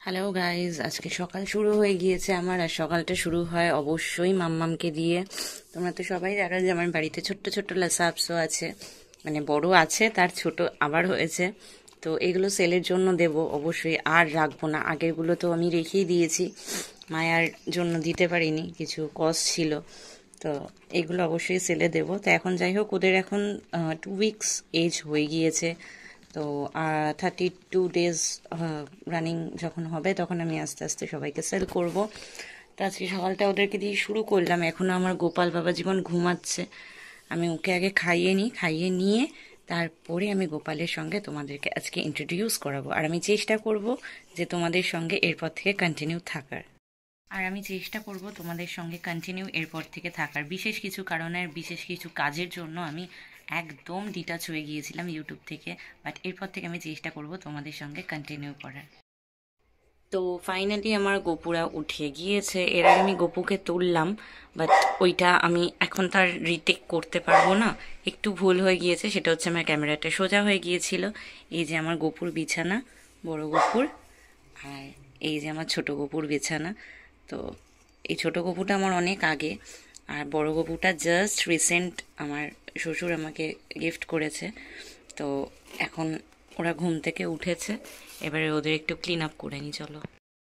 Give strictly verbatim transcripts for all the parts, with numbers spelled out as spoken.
Hello guys, আজকে সকাল শুরু হয়ে গিয়েছে আমার। আর সকালটা শুরু হয় অবশ্যই মাম্মামকে দিয়ে। তোমরা তো সবাই জানো যে আমার বাড়িতে ছোট্ট ছোট্ট লাসাপসও আছে, মানে বড় আছে, তার ছোট আবার হয়েছে। তো এগুলো সেলের জন্য দেব অবশ্যই, আর রাখবো না। আগেরগুলো তো আমি রেখেই দিয়েছি, মায়ার জন্য দিতে পারিনি, কিছু কস্ট ছিল। তো এগুলো অবশ্যই সেলে দেব। তো এখন যাই হোক, ওদের এখন টু উইকস এজ হয়ে গিয়েছে। তো থার্টি টু ডেজ রানিং যখন হবে তখন আমি আস্তে আস্তে সবাইকে সেল করব। তো আজকে সকালটা ওদেরকে দিয়ে শুরু করলাম। এখনও আমার গোপাল বাবা জীবন ঘুমাচ্ছে, আমি ওকে আগে খাইয়ে নিই। খাইয়ে নিয়ে তারপরে আমি গোপালের সঙ্গে তোমাদেরকে আজকে ইন্ট্রোডিউস করাবো। আর আমি চেষ্টা করব যে তোমাদের সঙ্গে এরপর থেকে কন্টিনিউ থাকার আর আমি চেষ্টা করব তোমাদের সঙ্গে কন্টিনিউ এরপর থেকে থাকার বিশেষ কিছু কারণের, বিশেষ কিছু কাজের জন্য আমি একদম ডিটাচ হয়ে গিয়েছিলাম ইউটিউব থেকে। বাট এরপর থেকে আমি চেষ্টা করব তোমাদের সঙ্গে কন্টিনিউ করার। তো ফাইনালি আমার গোপুরা উঠে গিয়েছে। এর আগে আমি গোপুকে তুললাম, বাট ওইটা আমি এখন তার রিটেক করতে পারবো না, একটু ভুল হয়ে গিয়েছে। সেটা হচ্ছে আমার ক্যামেরাটা সোজা হয়ে গিয়েছিল। এই যে আমার গোপুর বিছানা, বড় গোপুর, আর এই যে আমার ছোট গোপুর বিছানা। তো এই ছোট গপুটা আমার অনেক আগে, আর বড় গপুটা জাস্ট রিসেন্ট আমার শ্বশুর আমাকে গিফট করেছে। তো এখন ওরা ঘুম থেকে উঠেছে, এবারে ওদের একটু ক্লিন আপ করে নি। চলো,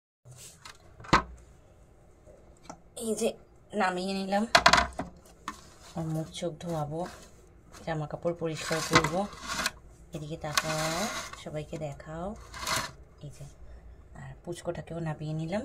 এই যে নামিয়ে নিলাম, আর মুখ চোখ ধোয়াবো, জামা কাপড় পরিষ্কার করবো। এদিকে তাকাও, সবাইকে দেখাও। এই যে, আর পুচকোটাকেও নামিয়ে নিলাম।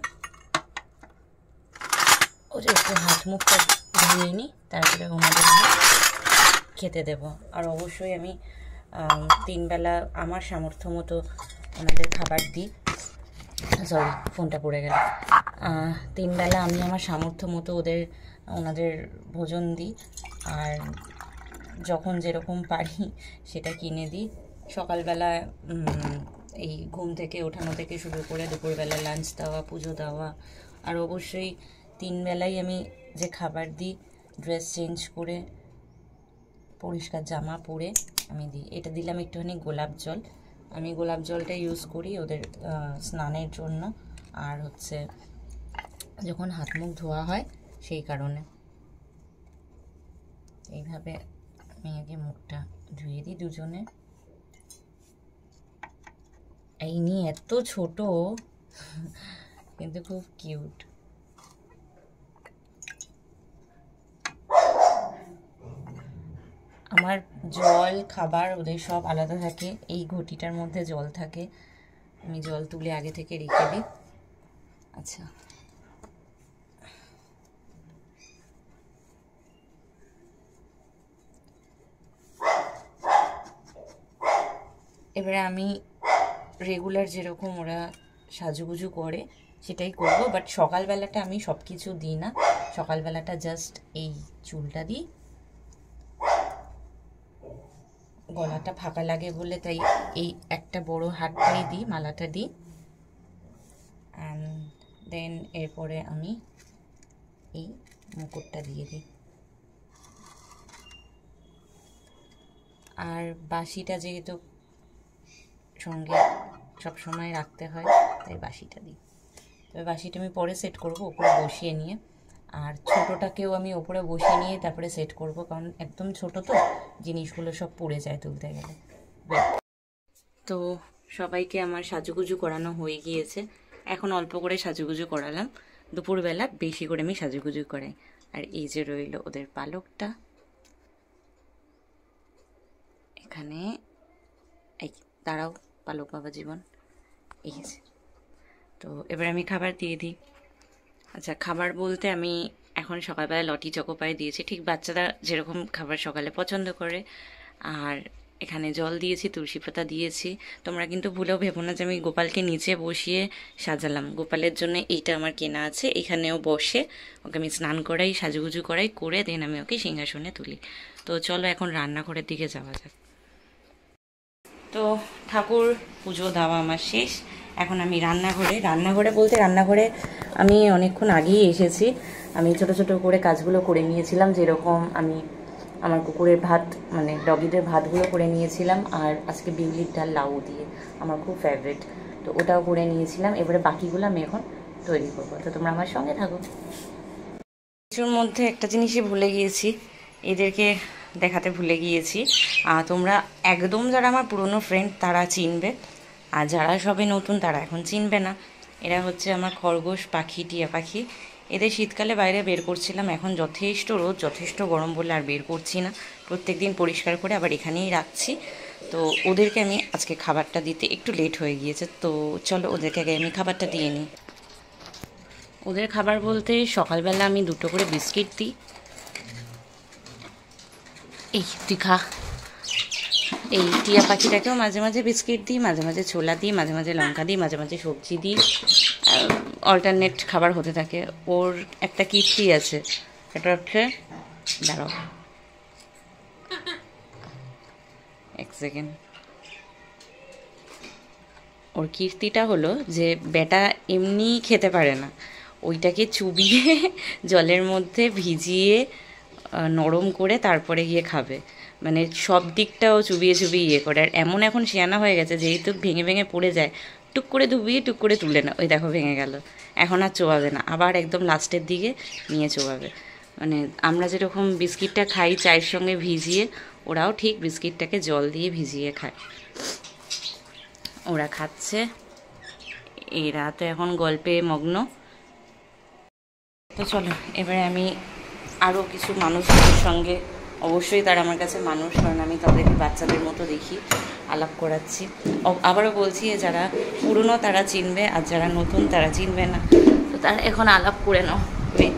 ওদের একটু হাত মুখটা ধুয়ে নিই, তারপরে ওনাদের খেতে দেব। আর অবশ্যই আমি তিনবেলা আমার সামর্থ্য মতো ওনাদের খাবার দিই। সরি, ফোনটা পড়ে গেল। তিনবেলা আমি আমার সামর্থ্য মতো ওদের ওনাদের ভোজন দিই, আর যখন যেরকম পারি সেটা কিনে দিই। সকালবেলা এই ঘুম থেকে ওঠানো থেকে শুরু করে দুপুরবেলা লাঞ্চ দেওয়া, পুজো দেওয়া, আর অবশ্যই তিন বেলাই আমি যে খাবার দিই, ড্রেস চেঞ্জ করে পরিষ্কার জামা পরে আমি দিই। এটা দিলাম একটুখানি গোলাপ জল। আমি গোলাপ জলটা ইউজ করি ওদের স্নানের জন্য, আর হচ্ছে যখন হাত মুখ ধোয়া হয় সেই কারণে। এইভাবে আমি আগে মুখটা ধুয়ে দিই দুজনে। এই নিয়ে এত ছোট কিন্তু খুব কিউট। আমার জল খাবার ওদের সব আলাদা থাকে। এই ঘটিটার মধ্যে জল থাকে, আমি জল তুলে আগে থেকে রেখে দিই। আচ্ছা, এবারে আমি রেগুলার যেরকম ওরা সাজুগুজু করে সেটাই করব। বাট সকালবেলাটা আমি সব কিছু দিই না, সকালবেলাটা জাস্ট এই চুলটা দিই, গলাটা ফাঁকা লাগে বলে তাই এই একটা বড় হাতটাই দিই, মালাটা দিই। অ্যান্ড দেন এরপরে আমি এই মুকুটটা দিয়ে দিই। আর বাসিটা যেহেতু সঙ্গে সব সময় রাখতে হয়, তাই বাসিটা দিই। তবে বাসিটা আমি পরে সেট করব ওপরে বসিয়ে নিয়ে, আর ছোটোটাকেও আমি ওপরে বসিয়ে নিয়ে তারপরে সেট করব, কারণ একদম ছোট তো জিনিসগুলো সব পড়ে যায় তুলতে গেলে। তো সবাইকে আমার সাজুগুজু করানো হয়ে গিয়েছে, এখন অল্প করে সাজুগুজু করালাম। দুপুরবেলা বেশি করে আমি সাজুগুজু করাই। আর এই যে রইল ওদের পালকটা এখানে। এই দাঁড়াও, পালক বাবা জীবন, এই যে। তো এবার আমি খাবার দিয়ে দিই। আচ্ছা, খাবার বলতে আমি এখন সকালবেলা লটি চকোপাই দিয়েছি, ঠিক বাচ্চারা যেরকম খাবার সকালে পছন্দ করে। আর এখানে জল দিয়েছি, তুলসী পাতা দিয়েছি। তোমরা কিন্তু ভুলেও ভেবো না যে আমি গোপালকে নিচে বসিয়ে সাজালাম। গোপালের জন্য এইটা আমার কেনা আছে, এখানেও বসে ওকে আমি স্নান করাই, সাজুগুজু করাই, করে দেন আমি ওকে সিংহাসনে তুলি। তো চলো এখন রান্নাঘরের দিকে যাওয়া যাক। তো ঠাকুর পুজো দেওয়া আমার শেষ, এখন আমি রান্নাঘরে রান্নাঘরে বলতে রান্নাঘরে আমি অনেকক্ষণ আগেই এসেছি। আমি ছোট ছোট করে কাজগুলো করে নিয়েছিলাম, যেরকম আমি আমার কুকুরের ভাত মানে ডগিদের ভাতগুলো করে নিয়েছিলাম। আর আজকে বিউলির ডাল লাউ দিয়ে, আমার খুব ফেভারিট। তো ওটাও করে নিয়েছিলাম। এবারে বাকিগুলো আমি এখন তৈরি করবো, তো তোমরা আমার সঙ্গে থাকো। কিছুর মধ্যে একটা জিনিসই ভুলে গিয়েছি, এদেরকে দেখাতে ভুলে গিয়েছি। আর তোমরা একদম যারা আমার পুরনো ফ্রেন্ড তারা চিনবে, আর যারা সবে নতুন তারা এখন চিনবে না। এরা হচ্ছে আমার খরগোশ পাখি, টিয়া পাখি। এদের শীতকালে বাইরে বের করছিলাম, এখন যথেষ্ট রোদ, যথেষ্ট গরম বলে আর বের করছি না। প্রত্যেক দিন পরিষ্কার করে আবার এখানেই রাখছি। তো ওদেরকে আমি আজকে খাবারটা দিতে একটু লেট হয়ে গিয়েছে, তো চলো ওদেরকে আগে আমি খাবারটা দিয়ে নিই। ওদের খাবার বলতে সকালবেলা আমি দুটো করে বিস্কিট দিই। এই তুই খা। এই টিয়া পাখিটাকেও মাঝে মাঝে বিস্কিট দিই, মাঝে মাঝে ছোলা দিই, মাঝে মাঝে লঙ্কা দিই, মাঝে মাঝে সবজি দিই, অল্টারনেট খাবার হতে থাকে। ওর একটা কীর্তি আছে, সেটা হচ্ছে, দাঁড়াও এক সেকেন্ড, ওর কীর্তিটা হলো যে বেটা এমনি খেতে পারে না, ওইটাকে চুবিয়ে জলের মধ্যে ভিজিয়ে নরম করে তারপরে গিয়ে খাবে। মানে সব দিকটাও চুবিয়ে চুবিয়ে ইয়ে করে। আর এমন এখন শিয়ানা হয়ে গেছে, যেহেতু ভেঙে ভেঙে পড়ে যায়, টুক করে ডুবিয়ে টুক করে তুলে না, ওই দেখো ভেঙে গেল। এখন আর চোবাবে না, আবার একদম লাস্টের দিকে নিয়ে চোবাবে। মানে আমরা যেরকম বিস্কিটটা খাই চায়ের সঙ্গে ভিজিয়ে, ওরাও ঠিক বিস্কিটটাকে জল দিয়ে ভিজিয়ে খায়। ওরা খাচ্ছে, এরা তো এখন গল্পে মগ্ন। তো চলো এবারে আমি আরও কিছু মানুষদের সঙ্গে, অবশ্যই তারা আমার কাছে মানুষ, কারণ আমি তাদেরকে বাচ্চাদের মতো দেখি, আলাপ করাচ্ছি। আবারও বলছি, যারা পুরনো তারা চিনবে, আর যারা নতুন তারা চিনবে না। তো তারা এখন আলাপ করে নাও। ওয়েট,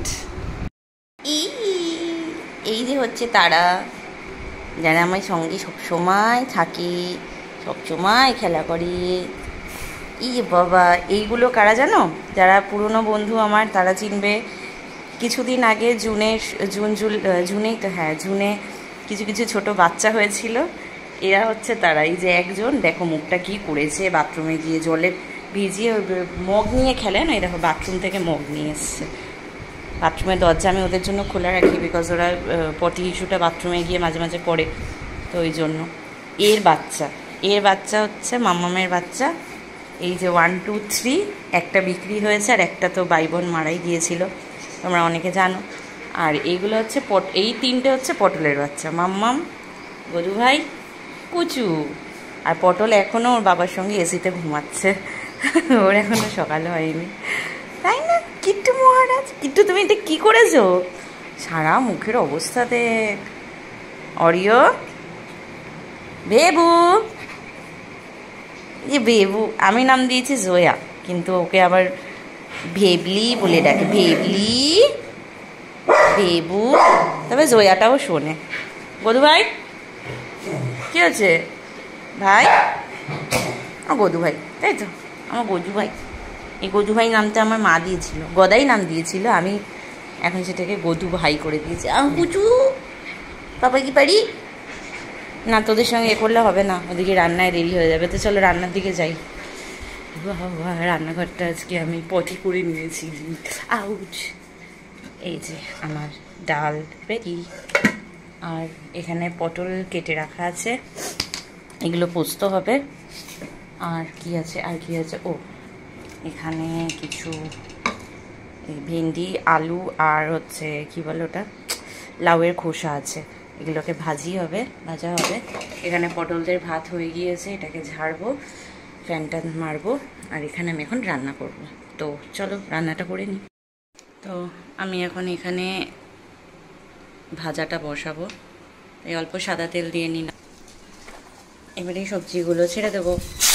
এই যে হচ্ছে তারা, যারা আমার সঙ্গে সবসময় থাকে, সবসময় খেলা করে। ই বাবা, এইগুলো কারা জানো? যারা পুরনো বন্ধু আমার তারা চিনবে। কিছুদিন আগে জুনে জুন জুল জুনেই তো হ্যাঁ জুনে কিছু কিছু ছোট বাচ্চা হয়েছিল, এরা হচ্ছে তারা। এই যে একজন দেখো মুখটা কি করেছে, বাথরুমে গিয়ে জলে ভিজিয়ে মগ নিয়ে খেলে না, এই দেখো বাথরুম থেকে মগ নিয়ে এসছে। বাথরুমের দরজা আমি ওদের জন্য খোলা রাখি, বিকজ ওরা পটি ইস্যুটা বাথরুমে গিয়ে মাঝে মাঝে করে, তো ওই জন্য। এর বাচ্চা এর বাচ্চা হচ্ছে মাম্মামের বাচ্চা। এই যে ওয়ান টু থ্রি, একটা বিক্রি হয়েছে আর একটা তো ভাই বোন মারাই গিয়েছিল, তোমরা অনেকে জানো। আর এইগুলো হচ্ছে পট এই তিনটে হচ্ছে পটলের বাচ্চা, মাম্মাম, গদু ভাই, কুচু। আর পটল এখনও ওর বাবার সঙ্গে এসিতে ঘুমাচ্ছে, ওর এখনও সকাল হয়নি, তাই না কিট্টু মহারাজ? কিট্টু তুমি এটা কী করেছো? সারা মুখের অবস্থাতে। অরিও, বেবু, যে বেবু, আমি নাম দিয়েছি জয়া, কিন্তু ওকে আবার ভেবলি বলে ডাকে, ভেবলি, বেবু, তবে জয়াটাও শোনে। গদু ভাই, কী হচ্ছে ভাই? আমার গদু ভাই, তাই তো, আমার গদু ভাই। এই গদু ভাই নামটা আমার মা দিয়েছিল, গদাই নাম দিয়েছিল, আমি এখন সেটাকে গদু ভাই করে দিয়েছি। আহ কুচু, পাপা কি পারি না, তোদের সঙ্গে এ করলে হবে না, ওদিকে রান্নায় দেরি হয়ে যাবে। তো চলো রান্নার দিকে যাই। বাবা, রান্নাঘরটা আজকে আমি পটি করে নিয়েছি, আউচ। এই যে আমার ডাল রেডি, আর এখানে পটল কেটে রাখা আছে, এগুলো পোস্ত হবে। আর কি আছে, আর কি আছে, ও এখানে কিছু ভেন্ডি, আলু, আর হচ্ছে কি বলে ওটা, লাউয়ের খোসা আছে, এগুলোকে ভাজি হবে, ভাজা হবে। এখানে পটলদের ভাত হয়ে গিয়েছে, এটাকে ঝাড়বো, ফ্যানটা মারবো, আর এখানে আমি এখন রান্না করব। তো চলো রান্নাটা করে নিই। তো আমি এখন এখানে ভাজাটা বসাবো, এই অল্প সাদা তেল দিয়ে নিলাম। এবারে সবজিগুলো ছেড়ে দেবো।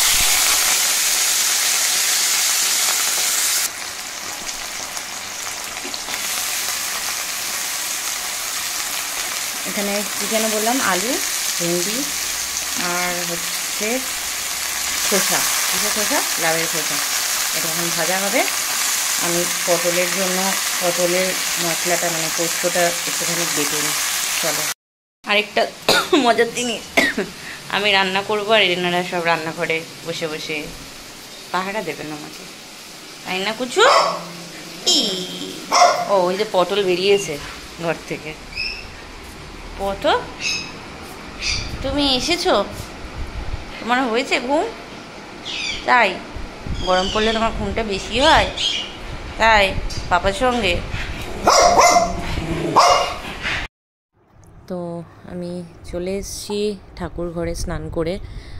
এখানে চিকেনও বললাম, আলু, ভেন্ডি, আর হচ্ছে খোসা, কিসের খোসা, লাউয়ের খোসা। এটা এখন ভাজা হবে। আমি পটলের জন্য পটলের মশলাটা মানে পোস্তটা একটুখানি বেটে নিই। চলো, আরেকটা মজার জিনিস, আমি রান্না করবো আর এনারা সব রান্নাঘরে বসে বসে পাহারা দেবেন আমাকে, তাই না কুচু? ও ওই যে পটল বেরিয়েছে ঘর থেকে। পটল, তুমি এসেছো? তোমার হয়েছে ঘুম? তাই গরম পড়লে তোমার খুনটা বেশি হয়, তাই পাপার সঙ্গে। তো আমি চলে এসেছি ঠাকুর ঘরে স্নান করে।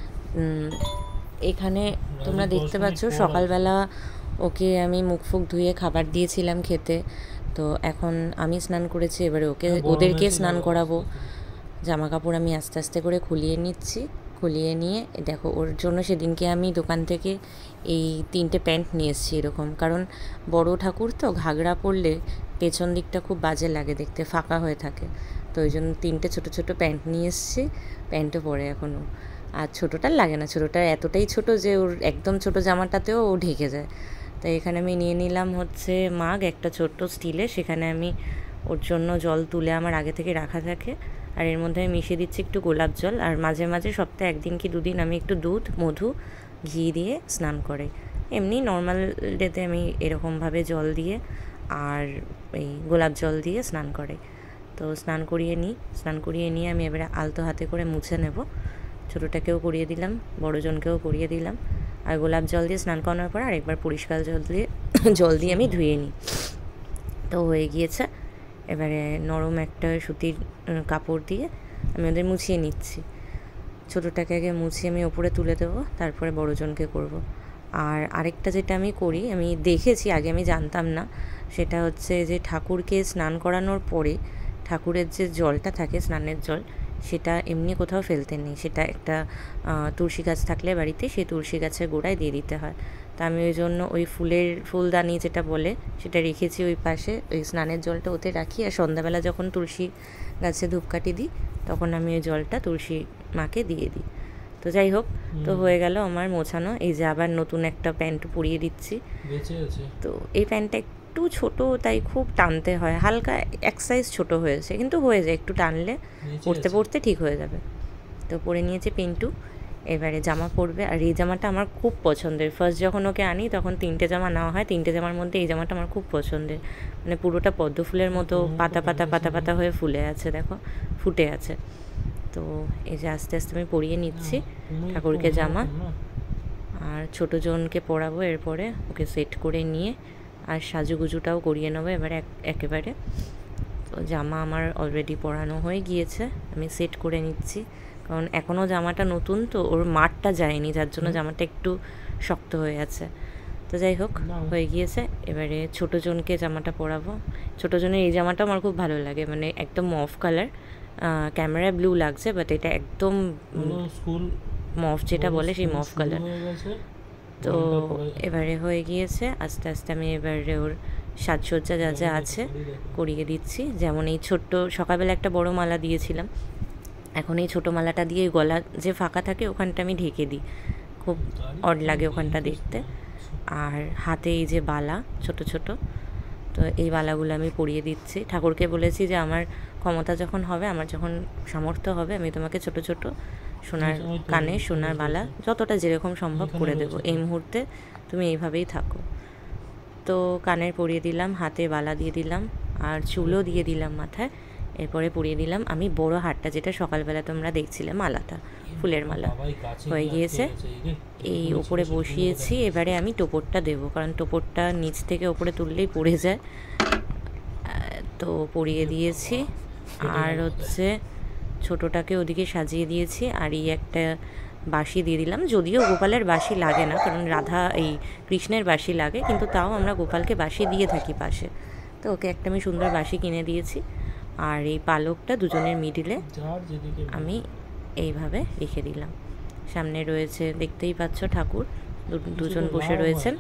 এখানে তোমরা দেখতে পাচ্ছ সকালবেলা ওকে আমি মুখ ফুক ধুয়ে খাবার দিয়েছিলাম খেতে। তো এখন আমি স্নান করেছি, এবারে ওকে ওদেরকে স্নান করাবো। জামা কাপড় আমি আস্তে আস্তে করে খুলিয়ে নিচ্ছি। খুলিয়ে নিয়ে দেখো, ওর জন্য সেদিনকে আমি দোকান থেকে এই তিনটে প্যান্ট নিয়ে এসেছি এরকম, কারণ বড় ঠাকুর তো ঘাগরা পরলে পেছন দিকটা খুব বাজে লাগে দেখতে, ফাঁকা হয়ে থাকে। তো ওই জন্য তিনটে ছোটো ছোটো প্যান্ট নিয়ে এসেছি। প্যান্টও পরে এখনও, আর ছোটোটার লাগে না, ছোটোটার এতটাই ছোট যে ওর একদম ছোট জামাটাতেও ও ঢেকে যায়। তো এখানে আমি নিয়ে নিলাম হচ্ছে মাগ একটা ছোট্ট স্টিলে, সেখানে আমি ওর জন্য জল তুলে আমার আগে থেকে রাখা থাকে, আর এর মধ্যে আমি মিশিয়ে দিচ্ছি একটু গোলাপ জল। আর মাঝে মাঝে সপ্তাহে একদিন কি দুদিন আমি একটু দুধ মধু ঘি দিয়ে স্নান করাই। এমনি নর্মাল ডেতে আমি এরকমভাবে জল দিয়ে আর এই গোলাপ জল দিয়ে স্নান করাই। তো স্নান করিয়ে নিই, স্নান করিয়ে নিয়ে আমি এবারে আলতো হাতে করে মুছে নেব। ছোটোটাকেও করিয়ে দিলাম, বড়জনকেও করিয়ে দিলাম। আর গোলাপ জল দিয়ে স্নান করানোর পর আরেকবার পরিষ্কার জল দিয়ে জল দিয়ে আমি ধুয়ে নিই। তো হয়ে গিয়েছে। এবারে নরম একটা সুতির কাপড় দিয়ে আমি ওদের মুছিয়ে নিচ্ছি। ছোটোটাকে আগে মুছিয়ে আমি ওপরে তুলে দেবো, তারপরে বড়জনকে করব। আর আরেকটা যেটা আমি করি, আমি দেখেছি আগে, আমি জানতাম না, সেটা হচ্ছে যে ঠাকুরকে স্নান করানোর পরে ঠাকুরের যে জলটা থাকে স্নানের জল, সেটা এমনি কোথাও ফেলতে নেই। সেটা একটা তুলসী গাছ থাকলে বাড়িতে, সেই তুলসী গাছের গোড়ায় দিয়ে দিতে হয়। তা আমি ওই জন্য ওই ফুলের ফুলদানি যেটা বলে সেটা রেখেছি ওই পাশে, ওই স্নানের জলটা ওতে রাখি। আর সন্ধ্যাবেলা যখন তুলসী গাছে ধূপকাঠি দিই তখন আমি ওই জলটা তুলসী মাকে দিয়ে দিই। তো যাই হোক, তো হয়ে গেল আমার মোছানো। এই যে আবার নতুন একটা প্যান্ট পরিয়ে দিচ্ছি। তো এই প্যান্টটা একটু ছোট, তাই খুব টানতে হয়, হালকা এক সাইজ ছোটো হয়েছে, কিন্তু হয়ে যায়, একটু টানলে পরতে পরতে ঠিক হয়ে যাবে। তো পরে নিয়েছে পিন্টু, এবারে জামা পরবে। আর এই জামাটা আমার খুব পছন্দের। ফার্স্ট যখন ওকে আনি তখন তিনটে জামা নেওয়া হয়, তিনটে জামার মধ্যে এই জামাটা আমার খুব পছন্দের। মানে পুরোটা পদ্ম ফুলের মতো পাতা পাতা পাতা পাতা হয়ে ফুলে আছে, দেখো ফুটে আছে। তো এই যে আস্তে আস্তে আমি পরিয়ে নিচ্ছি ঠাকুরকে জামা। আর ছোটো জনকে পরাবো এরপরে, ওকে সেট করে নিয়ে আর সাজুগুজুটাও করিয়ে নেবো এবারে একেবারে। তো জামা আমার অলরেডি পরানো হয়ে গিয়েছে, আমি সেট করে নিচ্ছি, কারণ এখনও জামাটা নতুন তো ওর মাঠটা যায়নি, যার জন্য জামাটা একটু শক্ত হয়ে আছে। তো যাই হোক, হয়ে গিয়েছে। এবারে ছোটো জনকে জামাটা পরাবো। ছোটো জনের এই জামাটা আমার খুব ভালো লাগে, মানে একদম মফ কালার, ক্যামেরায় ব্লু লাগছে বাট এটা একদম মফ যেটা বলে সেই মফ কালার। তো এবারে হয়ে গিয়েছে, আস্তে আস্তে আমি এবারে ওর সাজসজ্জা যা যা আছে করিয়ে দিচ্ছি। যেমন এই ছোট্ট সকালবেলা একটা বড় মালা দিয়েছিলাম, এখন এই ছোটো মালাটা দিয়ে গলা যে ফাঁকা থাকে ওখানটা আমি ঢেকে দিই, খুব অড লাগে ওখানটা দেখতে। আর হাতে এই যে বালা ছোট ছোট, তো এই বালাগুলো আমি পরিয়ে দিচ্ছি। ঠাকুরকে বলেছি যে আমার ক্ষমতা যখন হবে, আমার যখন সামর্থ্য হবে, আমি তোমাকে ছোট ছোট সোনার কানে সোনার বালা যতটা যেরকম সম্ভব করে দেবো, এই মুহূর্তে তুমি এইভাবেই থাকো। তো কানের পরিয়ে দিলাম, হাতে বালা দিয়ে দিলাম, আর চুলও দিয়ে দিলাম মাথায়। এরপরে পরিয়ে দিলাম আমি বড় হারটা, যেটা সকালবেলা তোমরা দেখছিলে, মালাটা, ফুলের মালা হয়ে গিয়েছে। এই ওপরে বসিয়েছি, এবারে আমি টোপরটা দেবো, কারণ টোপরটা নিচ থেকে ওপরে তুললেই পড়ে যায়। তো পরিয়ে দিয়েছি, আর হচ্ছে ছোটোটাকে ওদিকে সাজিয়ে দিয়েছি। আর এই একটা বাঁশি দিয়ে দিলাম, যদিও গোপালের বাঁশি লাগে না, কারণ রাধা এই কৃষ্ণের বাঁশি লাগে, কিন্তু তাও আমরা গোপালকে বাঁশি দিয়ে থাকি পাশে। তো ওকে একটা আমি সুন্দর বাঁশি কিনে দিয়েছি। আর এই পালকটা দুজনের মিডিলে আমি এইভাবে রেখে দিলাম। সামনে রয়েছে, দেখতেই পাচ্ছ ঠাকুর দুজন বসে রয়েছেন।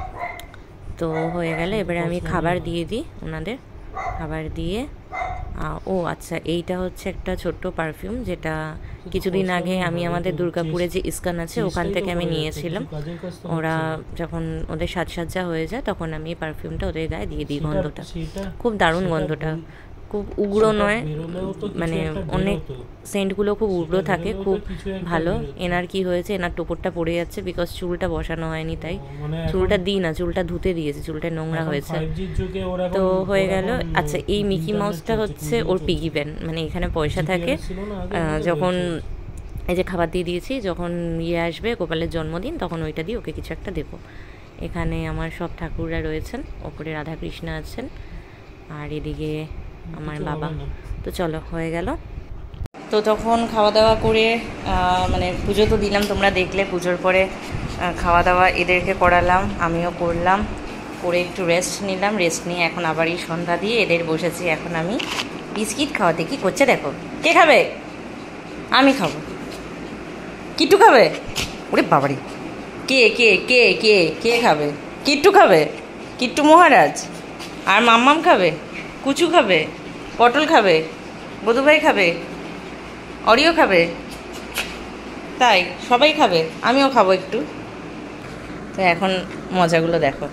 তো হয়ে গেলে এবারে আমি খাবার দিয়ে দিই ওনাদের। খাবার দিয়ে ও আচ্ছা, এইটা হচ্ছে একটা ছোট্ট পারফিউম, যেটা কিছুদিন আগে আমি আমাদের দুর্গাপুরে যে ইস্কন আছে ওখান থেকে আমি নিয়েছিলাম। ওরা যখন ওদের সাজসজ্জা হয়ে যায় তখন আমি এই পারফিউমটা ওদের গায়ে দিয়ে দিই। গন্ধটা খুব দারুণ, গন্ধটা খুব উগ্র নয়, মানে অনেক সেন্টগুলো খুব উগ্র থাকে, খুব ভালো। এনার কি হয়েছে, এনার টোপরটা পড়ে যাচ্ছে বিকজ চুলটা বসানো হয়নি, তাই চুলটা দিই না, চুলটা ধুতে দিয়েছে, চুলটা নোংরা হয়েছে। তো হয়ে গেল। আচ্ছা, এই মিকি মাউসটা হচ্ছে ওর পিগি ব্যাংক, মানে এখানে পয়সা থাকে, যখন এই যে খাবার দিয়ে দিয়েছি, যখন ইয়ে আসবে গোপালের জন্মদিন তখন ওইটা দিয়ে ওকে কিছু একটা দেবো। এখানে আমার সব ঠাকুররা রয়েছেন, ওপরে রাধাকৃষ্ণ আছেন আর এদিকে আমার বাবা। তো চলো হয়ে গেল। তো তখন খাওয়া দাওয়া করে মানে পুজো তো দিলাম, তোমরা দেখলে। পুজোর পরে খাওয়া দাওয়া এদেরকে করালাম, আমিও করলাম, করে একটু রেস্ট নিলাম। রেস্ট নিয়ে এখন আবার এই সন্ধ্যা দিয়ে এদের বসেছি এখন আমি বিস্কিট খাওয়াতে। কি করছে দেখো। কে খাবে? আমি খাবো। কিট্টু খাবে? ওরে বাবারি, কে কে কে কে কে খাবে? কিট্টু খাবে? কিট্টু মহারাজ। আর মাম্মাম খাবে, কুচু খাবে, পটল খাবে, বধুভাই খাবে, অরিও খাবে। তাই সবাই খাবে, আমিও খাবো একটু। তো এখন মজাগুলো দেখো।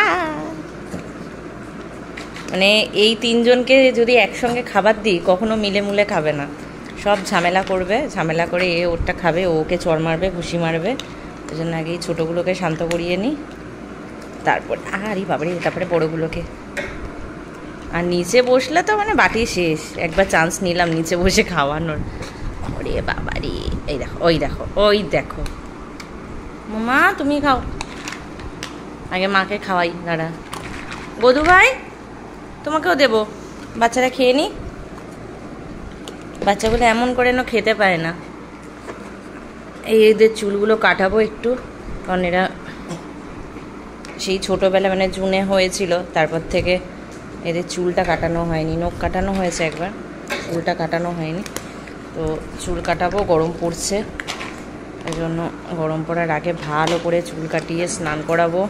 মানে এই তিনজনকে যদি একসঙ্গে খাবার দিই কখনো মিলে মুলে খাবে না, সব ঝামেলা করবে। ঝামেলা করে এ ওরটা খাবে, ও ওকে চড় মারবে, ঘুষি মারবে। ওই জন্য আগেই ছোটোগুলোকে শান্ত করিয়ে নিই, তারপর আরে বাবারে তারপরে বড়োগুলোকে। আর নিচে বসলে তো মানে বাটি শেষ। একবার চান্স নিলাম নিচে বসে খাওয়ানোর, ওরে বাবারে। এই দেখো, ওই দেখো, ওই দেখো। মা তুমি খাও, আগে মাকে খাওয়াই দাঁড়া। বধু ভাই তোমাকেও দেবো, বাচ্চারা খেয়ে নি। বাচ্চাগুলো এমন করে না খেতে পারে না। এই এদের চুলগুলো কাটাবো একটু, কারণ এরা সেই ছোটোবেলা মানে জুনে হয়েছিল, তারপর থেকে এদের চুলটা কাটানো হয়নি। নখ কাটানো হয়েছে একবার, চুলটা কাটানো হয়নি। তো চুল কাটাবো, গরম পড়ছে, এই জন্য গরম পড়ার আগে ভালো করে চুল কাটিয়ে স্নান করাবো।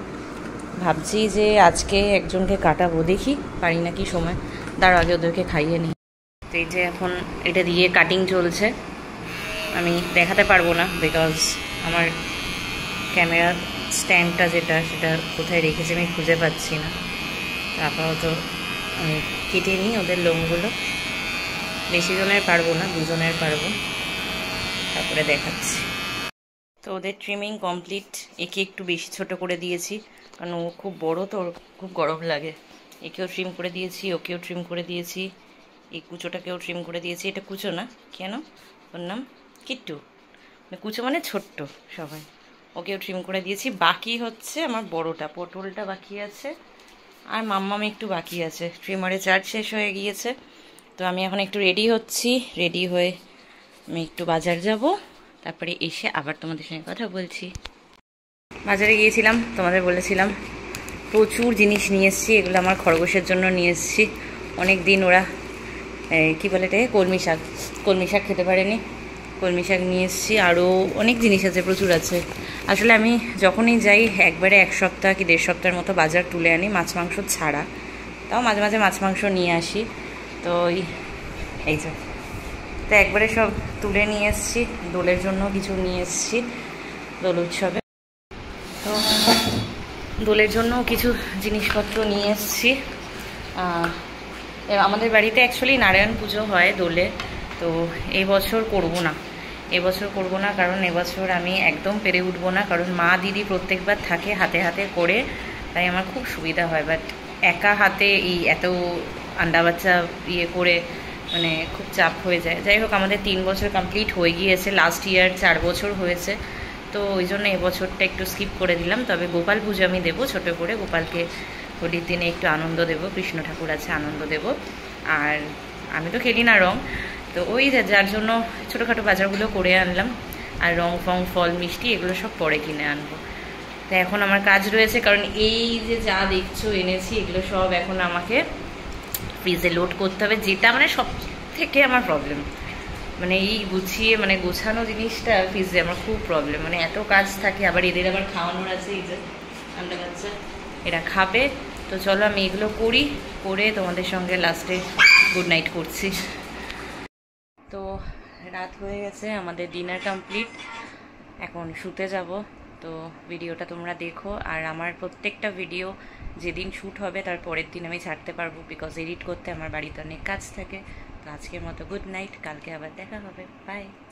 ভাবছি যে আজকে একজনকে কাটাবো, দেখি পারি নাকি সময়। তার আগে ওদেরকে খাইয়ে নিই। তো এই যে এখন এটা দিয়ে কাটিং চলছে। আমি দেখাতে পারবো না বিকজ আমার ক্যামেরা স্ট্যান্ডটা যেটা সেটা কোথায় রেখেছি আমি খুঁজে পাচ্ছি না। তো আপাতত আমি কেটে নিই ওদের লোমগুলো। বেশি জনের পারবো না, দুজনের পারবো, তারপরে দেখাচ্ছি। তো ওদের ট্রিমিং কমপ্লিট। একে একটু বেশি ছোট করে দিয়েছি কারণ ও খুব বড়, তো খুব গরম লাগে। একেও ট্রিম করে দিয়েছি, ওকেও ট্রিম করে দিয়েছি, এই কুচোটাকেও ট্রিম করে দিয়েছি। এটা কুচো না, কেন ওর নাম কিট্টু, কুচো মানে ছোট্ট সবাই। ওকেও ট্রিম করে দিয়েছি। বাকি হচ্ছে আমার বড়টা, পটলটা বাকি আছে, আর মাম্মাম একটু বাকি আছে। ট্রিমারে চার্জ শেষ হয়ে গিয়েছে। তো আমি এখন একটু রেডি হচ্ছি। রেডি হয়ে আমি একটু বাজার যাব, তারপরে এসে আবার তোমাদের সঙ্গে কথা বলছি। বাজারে গিয়েছিলাম, তোমাদের বলেছিলাম, প্রচুর জিনিস নিয়ে এসেছি। এগুলো আমার খরগোশের জন্য নিয়ে এসেছি। অনেক দিন ওরা কী বলে এটাকে কলমি শাক, কলমি শাক খেতে পারেনি, কলমি শাক নিয়ে এসেছি। আরও অনেক জিনিস আছে, প্রচুর আছে। আসলে আমি যখনই যাই একবারে এক সপ্তাহ কি দেড় সপ্তাহের মতো বাজার তুলে আনি, মাছ মাংস ছাড়া। তাও মাঝে মাঝে মাছ মাংস নিয়ে আসি। তো ওই এই যে, তো একবারে সব তুলে নিয়ে এসেছি। দোলের জন্য কিছু নিয়ে এসেছি দোল উৎসবে। তো দোলের জন্য কিছু জিনিসপত্র নিয়ে এসেছি। আমাদের বাড়িতে অ্যাকচুয়ালি নারায়ণ পুজো হয় দোলে, তো এই বছর করব না। এবছর করব না কারণ এবছর আমি একদম পেরে উঠবো না, কারণ মা দিদি প্রত্যেকবার থাকে হাতে হাতে করে, তাই আমার খুব সুবিধা হয়। বাট একা হাতে এই এত আন্ডা বাচ্চা ইয়ে করে মানে খুব চাপ হয়ে যায়। যাই হোক, আমাদের তিন বছর কমপ্লিট হয়ে গিয়েছে, লাস্ট ইয়ার চার বছর হয়েছে। তো ওই জন্য এবছরটা একটু স্কিপ করে দিলাম। তবে গোপাল পুজো আমি দেবো ছোটো করে, গোপালকে হোলির দিনে একটু আনন্দ দেবো, কৃষ্ণ ঠাকুর আছে আনন্দ দেব। আর আমি তো খেলি না রং, তো ওই যার জন্য ছোটোখাটো বাজারগুলো করে আনলাম। আর রং ফং ফল মিষ্টি এগুলো সব পরে কিনে আনবো। তো এখন আমার কাজ রয়েছে, কারণ এই যে যা দেখছো এনেছি এগুলো সব এখন আমাকে ফ্রিজে লোড করতে হবে, যেটা মানে সব থেকে আমার প্রবলেম। মানে এই গুছিয়ে মানে গোছানো জিনিসটা ফ্রিজে আমার খুব প্রবলেম, মানে এত কাজ থাকে। আবার এদের আবার খাওয়ানোর আছে, এই যে ঠান্ডা বাচ্চা এরা খাবে। তো চলো আমি এগুলো করি, করে তোমাদের সঙ্গে লাস্টে গুড নাইট করছি। তো রাত হয়ে গেছে, আমাদের ডিনার কমপ্লিট, এখন শুতে যাব। তো ভিডিওটা তোমরা দেখো। আর আমার প্রত্যেকটা ভিডিও যেদিন শ্যুট হবে তার পরের দিন আমি ছাড়তে পারবো, বিকজ এডিট করতে আমার বাড়িতে অনেক কাজ থাকে। তো আজকের মতো গুড নাইট, কালকে আবার দেখা হবে, বাই।